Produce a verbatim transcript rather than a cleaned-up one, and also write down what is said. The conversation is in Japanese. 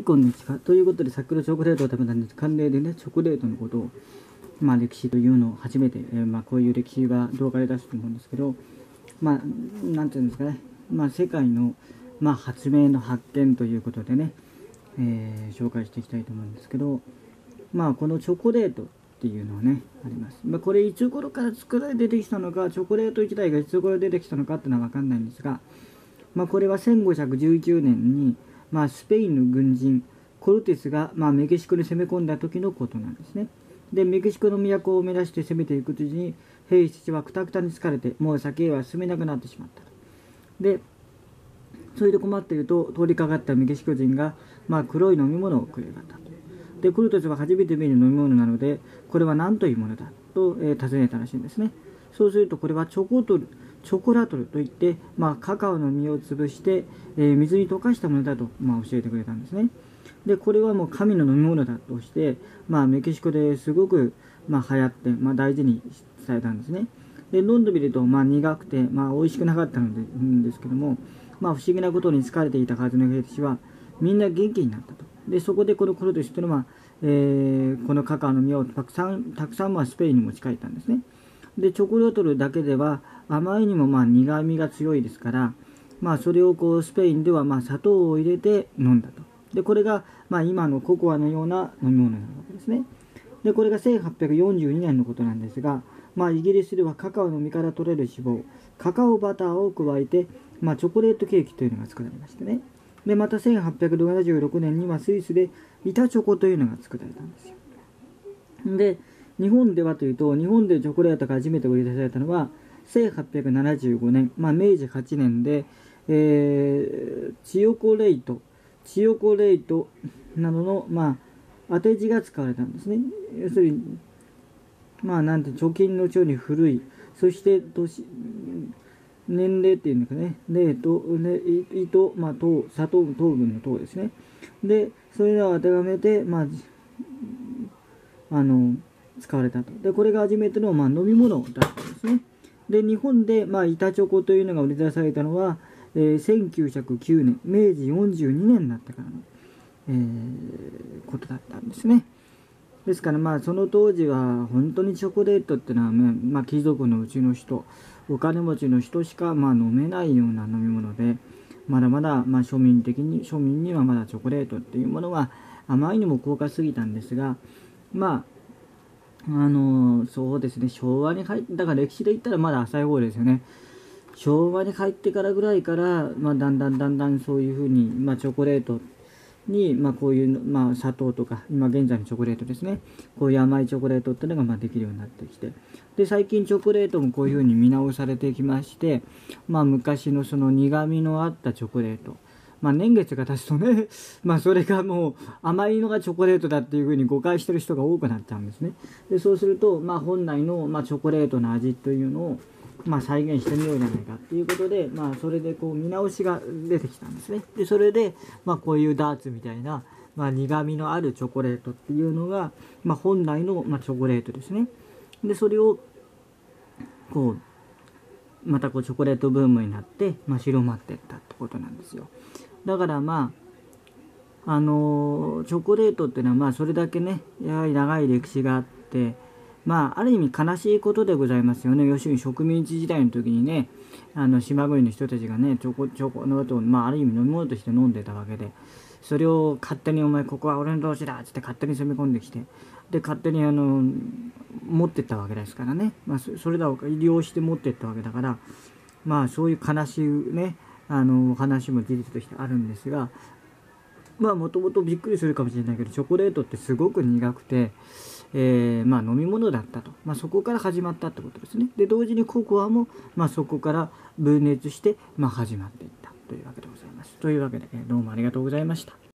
こんにちは。ということで、先ほどチョコレートを食べたんです。慣例でね、チョコレートのことを、まあ、歴史というのを初めて、えー、まあ、こういう歴史が動画で出すと思うんですけど、まあ、なんていうんですかね、まあ、世界の、まあ、発明の発見ということでね、えー、紹介していきたいと思うんですけど、まあ、このチョコレートっていうのはね、あります。まあ、これいつ頃から作られて出てきたのか、チョコレート自体がいつ頃出てきたのかっていうのは分かんないんですが、まあ、これはせんごひゃくじゅうきゅうねんに、まあ、スペインの軍人コルテスが、まあ、メキシコに攻め込んだ時のことなんですね。でメキシコの都を目指して攻めていくうちに兵士たちはくたくたに疲れてもう先へは進めなくなってしまったと。でそれで困っていると通りかかったメキシコ人が、まあ、黒い飲み物をくれたと。でコルテスは初めて見る飲み物なのでこれは何というものだと、えー、尋ねたらしいんですね。そうするとこれはチョコトルチョコラトルといって、まあ、カカオの実を潰して、えー、水に溶かしたものだと、まあ、教えてくれたんですね。でこれはもう神の飲み物だとして、まあ、メキシコですごく、まあ、流行って、まあ、大事にされたんですね。で飲んでみると、まあ、苦くて、まあ、美味しくなかったので、んですけども、まあ、不思議なことに疲れていたはずの兵士はみんな元気になったと。でそこでこのコルテスというのは、えー、このカカオの実をたくさんたくさんまあスペインに持ち帰ったんですね。でチョコレートだけではあまりにもまあ苦みが強いですから、まあ、それをこうスペインではまあ砂糖を入れて飲んだと。でこれがまあ今のココアのような飲み物なわけですね。でこれがせんはっぴゃくよんじゅうにねんのことなんですが、まあ、イギリスではカカオの実から取れる脂肪カカオバターを加えて、まあ、チョコレートケーキというのが作られましてね。でまたせんはっぴゃくななじゅうろくねんにはスイスで板チョコというのが作られたんですよ。で日本ではというと、日本でチョコレートが初めて売り出されたのはせんはっぴゃくななじゅうごねん、まあ、めいじはちねんで、えー、チヨコレイトチヨコレイトなどの、まあ、当て字が使われたんですね。要するに、まあ、なんて貯金の帳に古い、そして年年齢っていうんですかね、でと、ね、いと、まあ、糖、砂糖、糖分の糖ですね。で、それらを当てはめて、まあ、あの、使われたと。で、これが初めての、まあ、飲み物だったんですね。で、日本で、まあ、板チョコというのが売り出されたのは、えー、せんきゅうひゃくきゅうねん、めいじよんじゅうにねんになってからの、えー、ことだったんですね。ですから、まあ、その当時は本当にチョコレートっていうのは、まあ、貴族のうちの人、お金持ちの人しか、まあ、飲めないような飲み物で、まだまだ、まあ、庶民的に庶民にはまだチョコレートっていうものはあまりにも高価すぎたんですが、まああのそうですね、昭和に入ってだから歴史で言ったらまだ浅い方ですよね。昭和に入ってからぐらいから、まあ、だんだんだんだんそういうふうに、まあ、チョコレートに、まあ、こういう、まあ、砂糖とか今現在のチョコレートですね、こういう甘いチョコレートっていうのがまあできるようになってきて、で最近チョコレートもこういうふうに見直されてきまして、まあ、昔のその苦みのあったチョコレート、まあ、年月が経つとね、まあ、それがもう甘いのがチョコレートだっていうふうに誤解してる人が多くなっちゃうんですね。でそうすると、まあ、本来の、まあ、チョコレートの味というのを、まあ、再現してみようじゃないかっていうことで、まあ、それでこう見直しが出てきたんですね。でそれで、まあ、こういうダーツみたいな、まあ、苦みのあるチョコレートっていうのが、まあ、本来の、まあ、チョコレートですね。でそれをこうまたこうチョコレートブームになって、まあ、広まっていったってことなんですよ。だからまああのー、チョコレートっていうのはまあそれだけねやはり長い歴史があって、まあある意味悲しいことでございますよね。要するに植民地時代の時にね、あの島国の人たちがねチョコチョコの後を、まあ、ある意味飲み物として飲んでたわけで、それを勝手にお前ここは俺の同士だっつって勝手に攻め込んできて、で勝手にあの持ってったわけですからね、まあ、それらを利用して持ってったわけだから、まあそういう悲しいねあの話も事実としてあるんですが、まあもともとびっくりするかもしれないけどチョコレートってすごく苦くて、えー、まあ飲み物だったと、まあ、そこから始まったってことですね。で同時にココアも、まあ、そこから分裂して、まあ、始まっていったというわけでございます。というわけでどうもありがとうございました。